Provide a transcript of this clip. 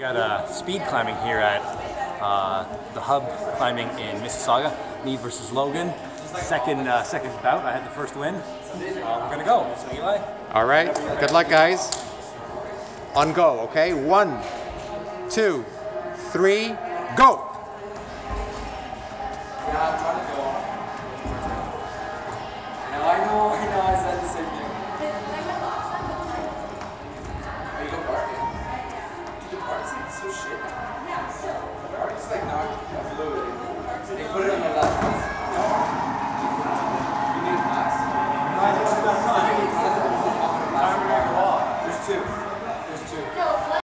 Got speed climbing here at the hub climbing in Mississauga. Me versus Logan. Second bout. I had the first win. We're gonna go. So Eli. All right. Good luck, guys. On go. Okay. 1, 2, 3, go. Yeah, I'm trying to go. I know, I said the same thing. Are you go parking? Dude, the parking is so shit. The parking's like not blue. They put it